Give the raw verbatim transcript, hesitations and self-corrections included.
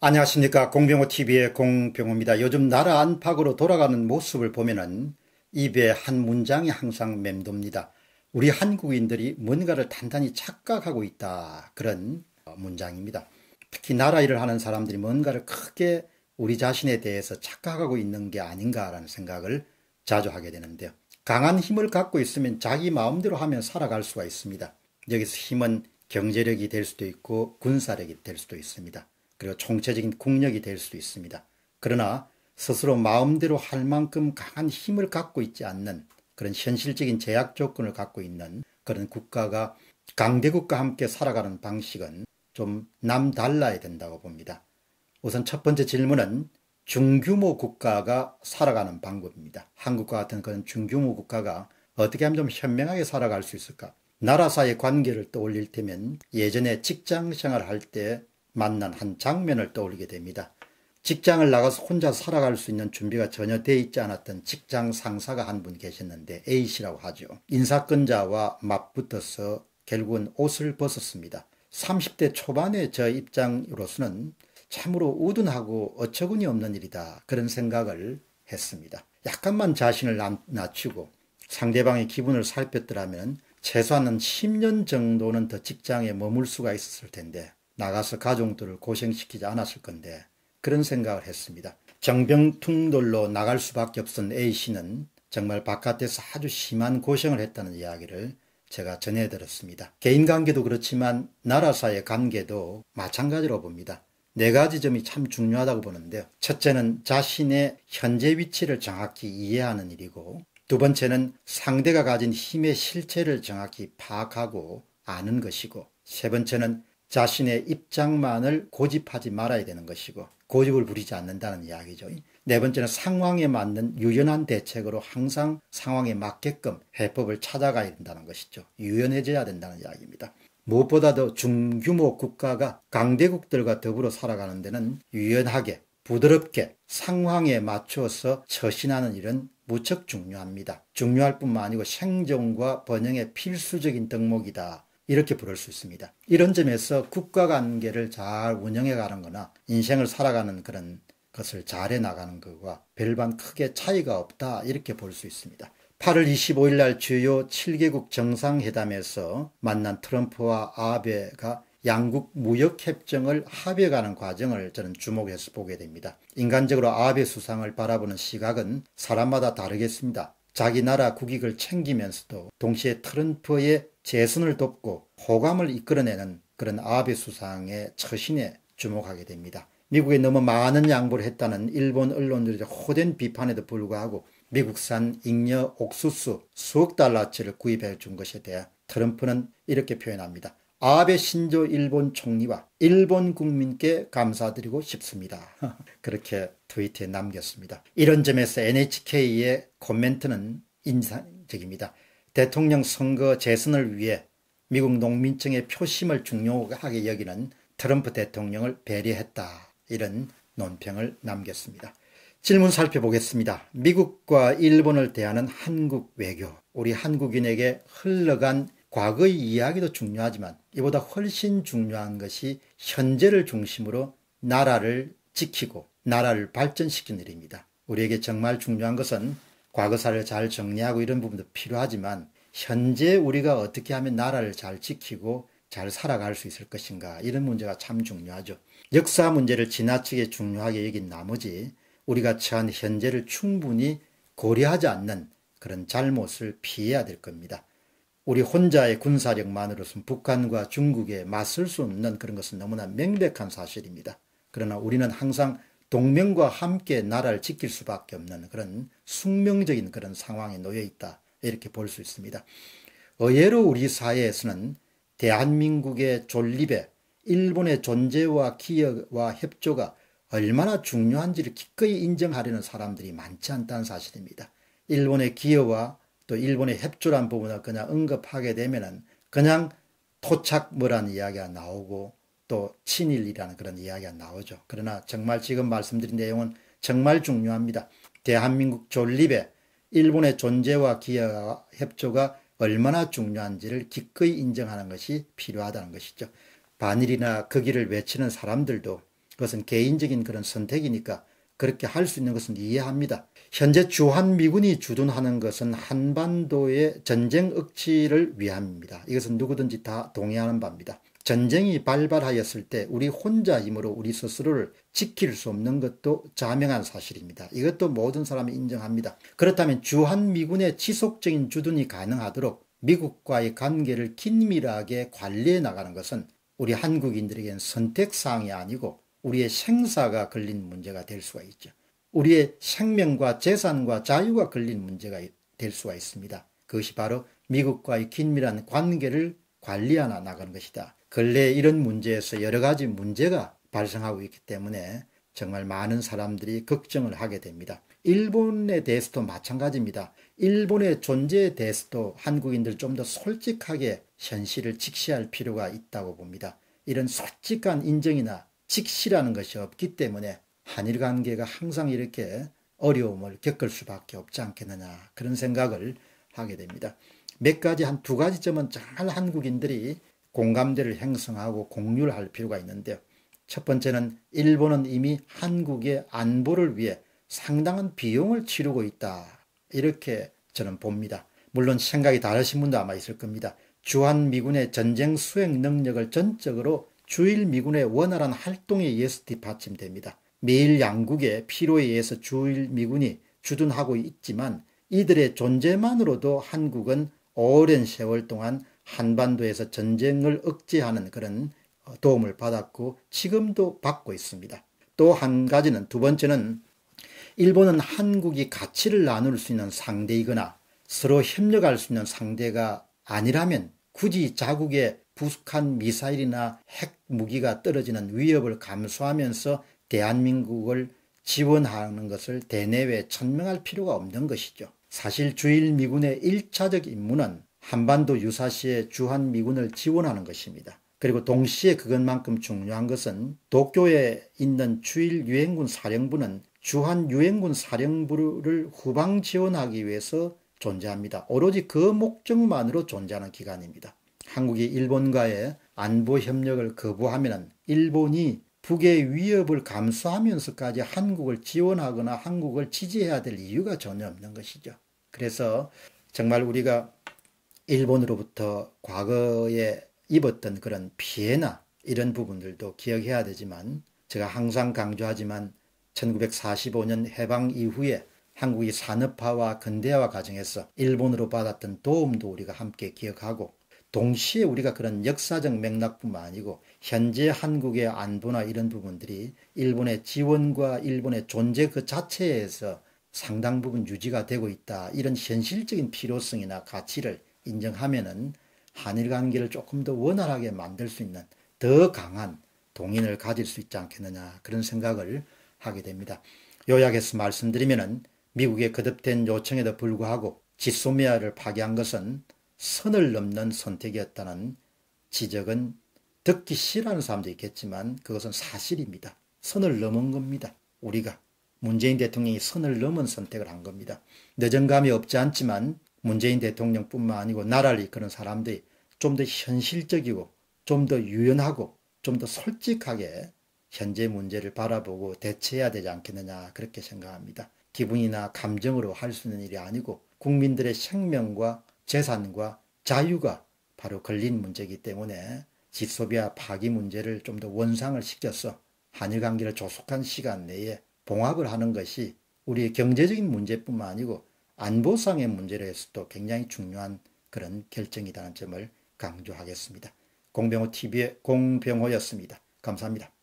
안녕하십니까. 공병호티비의 공병호입니다. 요즘 나라 안팎으로 돌아가는 모습을 보면은 입에 한 문장이 항상 맴돕니다. 우리 한국인들이 뭔가를 단단히 착각하고 있다. 그런 문장입니다. 특히 나라 일을 하는 사람들이 뭔가를 크게 우리 자신에 대해서 착각하고 있는 게 아닌가라는 생각을 자주 하게 되는데요. 강한 힘을 갖고 있으면 자기 마음대로 하면 살아갈 수가 있습니다. 여기서 힘은 경제력이 될 수도 있고 군사력이 될 수도 있습니다. 그리고 총체적인 국력이 될 수도 있습니다. 그러나 스스로 마음대로 할 만큼 강한 힘을 갖고 있지 않는 그런 현실적인 제약 조건을 갖고 있는 그런 국가가 강대국과 함께 살아가는 방식은 좀 남달라야 된다고 봅니다. 우선 첫 번째 질문은 중규모 국가가 살아가는 방법입니다. 한국과 같은 그런 중규모 국가가 어떻게 하면 좀 현명하게 살아갈 수 있을까? 나라 사이의 관계를 떠올릴 때면 예전에 직장 생활할 때 만난 한 장면을 떠올리게 됩니다. 직장을 나가서 혼자 살아갈 수 있는 준비가 전혀 돼 있지 않았던 직장 상사가 한 분 계셨는데 A씨라고 하죠. 인사권자와 맞붙어서 결국은 옷을 벗었습니다. 삼십 대 초반의 저 입장으로서는 참으로 우둔하고 어처구니 없는 일이다. 그런 생각을 했습니다. 약간만 자신을 낮추고 상대방의 기분을 살폈더라면 최소한 십 년 정도는 더 직장에 머물 수가 있었을 텐데 나가서 가족들을 고생시키지 않았을 건데 그런 생각을 했습니다. 정병통돌로 나갈 수밖에 없었던 A씨는 정말 바깥에서 아주 심한 고생을 했다는 이야기를 제가 전해드렸습니다. 개인관계도 그렇지만 나라사의 관계도 마찬가지로 봅니다. 네 가지 점이 참 중요하다고 보는데요. 첫째는 자신의 현재 위치를 정확히 이해하는 일이고, 두 번째는 상대가 가진 힘의 실체를 정확히 파악하고 아는 것이고, 세 번째는 자신의 입장만을 고집하지 말아야 되는 것이고 고집을 부리지 않는다는 이야기죠. 네 번째는 상황에 맞는 유연한 대책으로 항상 상황에 맞게끔 해법을 찾아가야 된다는 것이죠. 유연해져야 된다는 이야기입니다. 무엇보다도 중규모 국가가 강대국들과 더불어 살아가는 데는 유연하게 부드럽게 상황에 맞추어서 처신하는 일은 무척 중요합니다. 중요할 뿐만 아니고 생존과 번영의 필수적인 덕목이다. 이렇게 부를 수 있습니다. 이런 점에서 국가 관계를 잘 운영해 가는 거나 인생을 살아가는 그런 것을 잘해 나가는 것과 별반 크게 차이가 없다 이렇게 볼 수 있습니다. 팔월 이십오일 날 주요 칠 개국 정상회담에서 만난 트럼프와 아베가 양국 무역협정을 합의해가는 과정을 저는 주목해서 보게 됩니다. 인간적으로 아베 수상을 바라보는 시각은 사람마다 다르겠습니다. 자기 나라 국익을 챙기면서도 동시에 트럼프의 재선을 돕고 호감을 이끌어내는 그런 아베 수상의 처신에 주목하게 됩니다. 미국에 너무 많은 양보를 했다는 일본 언론들의 호된 비판에도 불구하고 미국산 잉여 옥수수 수억 달러치를 구입해 준 것에 대해 트럼프는 이렇게 표현합니다. 아베 신조 일본 총리와 일본 국민께 감사드리고 싶습니다. 그렇게 트위터에 남겼습니다. 이런 점에서 엔에이치케이의 코멘트는 인상적입니다. 대통령 선거 재선을 위해 미국 농민층의 표심을 중요하게 여기는 트럼프 대통령을 배려했다. 이런 논평을 남겼습니다. 질문 살펴보겠습니다. 미국과 일본을 대하는 한국 외교, 우리 한국인에게 흘러간 과거의 이야기도 중요하지만 이보다 훨씬 중요한 것이 현재를 중심으로 나라를 지키고 나라를 발전시키는 일입니다. 우리에게 정말 중요한 것은 과거사를 잘 정리하고 이런 부분도 필요하지만 현재 우리가 어떻게 하면 나라를 잘 지키고 잘 살아갈 수 있을 것인가 이런 문제가 참 중요하죠. 역사 문제를 지나치게 중요하게 여긴 나머지 우리가 처한 현재를 충분히 고려하지 않는 그런 잘못을 피해야 될 겁니다. 우리 혼자의 군사력만으로서는 북한과 중국에 맞설 수 없는 그런 것은 너무나 명백한 사실입니다. 그러나 우리는 항상 동맹과 함께 나라를 지킬 수밖에 없는 그런 숙명적인 그런 상황에 놓여 있다. 이렇게 볼 수 있습니다. 의외로 우리 사회에서는 대한민국의 존립에 일본의 존재와 기여와 협조가 얼마나 중요한지를 기꺼이 인정하려는 사람들이 많지 않다는 사실입니다. 일본의 기여와 또 일본의 협조란 부분을 그냥 언급하게 되면은 그냥 토착뭐라는 이야기가 나오고 또 친일이라는 그런 이야기가 나오죠. 그러나 정말 지금 말씀드린 내용은 정말 중요합니다. 대한민국 존립에 일본의 존재와 기여와 협조가 얼마나 중요한지를 기꺼이 인정하는 것이 필요하다는 것이죠. 반일이나 극일을 외치는 사람들도 그것은 개인적인 그런 선택이니까 그렇게 할 수 있는 것은 이해합니다. 현재 주한미군이 주둔하는 것은 한반도의 전쟁 억지를 위함입니다. 이것은 누구든지 다 동의하는 바입니다. 전쟁이 발발하였을 때 우리 혼자 힘으로 우리 스스로를 지킬 수 없는 것도 자명한 사실입니다. 이것도 모든 사람이 인정합니다. 그렇다면 주한미군의 지속적인 주둔이 가능하도록 미국과의 관계를 긴밀하게 관리해 나가는 것은 우리 한국인들에게는 선택사항이 아니고 우리의 생사가 걸린 문제가 될 수가 있죠. 우리의 생명과 재산과 자유가 걸린 문제가 될 수가 있습니다. 그것이 바로 미국과의 긴밀한 관계를 관리하나 나가는 것이다. 근래 이런 문제에서 여러 가지 문제가 발생하고 있기 때문에 정말 많은 사람들이 걱정을 하게 됩니다. 일본에 대해서도 마찬가지입니다. 일본의 존재에 대해서도 한국인들 좀 더 솔직하게 현실을 직시할 필요가 있다고 봅니다. 이런 솔직한 인정이나 직시라는 것이 없기 때문에 한일 관계가 항상 이렇게 어려움을 겪을 수밖에 없지 않겠느냐, 그런 생각을 하게 됩니다. 몇 가지, 한 두 가지 점은 정말 한국인들이 공감대를 형성하고 공유를 할 필요가 있는데요. 첫 번째는 일본은 이미 한국의 안보를 위해 상당한 비용을 치르고 있다, 이렇게 저는 봅니다. 물론 생각이 다르신 분도 아마 있을 겁니다. 주한미군의 전쟁 수행 능력을 전적으로 주일미군의 원활한 활동에 의해서 뒷받침됩니다. 미일 양국의 필요에 의해서 주일미군이 주둔하고 있지만 이들의 존재만으로도 한국은 오랜 세월 동안 한반도에서 전쟁을 억제하는 그런 도움을 받았고 지금도 받고 있습니다. 또 한 가지는, 두 번째는 일본은 한국이 가치를 나눌 수 있는 상대이거나 서로 협력할 수 있는 상대가 아니라면 굳이 자국의 북한 미사일이나 핵 무기가 떨어지는 위협을 감수하면서 대한민국을 지원하는 것을 대내외에 천명할 필요가 없는 것이죠. 사실 주일미군의 일차적 임무는 한반도 유사시에 주한미군을 지원하는 것입니다. 그리고 동시에 그것만큼 중요한 것은 도쿄에 있는 주일유엔군 사령부는 주한유엔군 사령부를 후방 지원하기 위해서 존재합니다. 오로지 그 목적만으로 존재하는 기관입니다. 한국이 일본과의 안보 협력을 거부하면 일본이 북의 위협을 감수하면서까지 한국을 지원하거나 한국을 지지해야 될 이유가 전혀 없는 것이죠. 그래서 정말 우리가 일본으로부터 과거에 입었던 그런 피해나 이런 부분들도 기억해야 되지만, 제가 항상 강조하지만 천구백사십오 년 해방 이후에 한국이 산업화와 근대화 과정에서 일본으로 받았던 도움도 우리가 함께 기억하고, 동시에 우리가 그런 역사적 맥락뿐만 아니고 현재 한국의 안보나 이런 부분들이 일본의 지원과 일본의 존재 그 자체에서 상당 부분 유지가 되고 있다, 이런 현실적인 필요성이나 가치를 인정하면은 한일 관계를 조금 더 원활하게 만들 수 있는 더 강한 동인을 가질 수 있지 않겠느냐, 그런 생각을 하게 됩니다. 요약해서 말씀드리면은 미국의 거듭된 요청에도 불구하고 지소미아를 파기한 것은 선을 넘는 선택이었다는 지적은 듣기 싫어하는 사람도 있겠지만 그것은 사실입니다. 선을 넘은 겁니다. 우리가 문재인 대통령이 선을 넘은 선택을 한 겁니다. 늦은 감이 없지 않지만 문재인 대통령뿐만 아니고 나라를 이끄는 사람들이 좀 더 현실적이고 좀 더 유연하고 좀 더 솔직하게 현재 문제를 바라보고 대처해야 되지 않겠느냐, 그렇게 생각합니다. 기분이나 감정으로 할 수 있는 일이 아니고 국민들의 생명과 재산과 자유가 바로 걸린 문제이기 때문에 지소비아 파기 문제를 좀 더 원상을 시켜서 한일 관계를 조속한 시간 내에 봉합을 하는 것이 우리의 경제적인 문제뿐만 아니고 안보상의 문제로 해서도 굉장히 중요한 그런 결정이라는 점을 강조하겠습니다. 공병호 티비의 공병호였습니다. 감사합니다.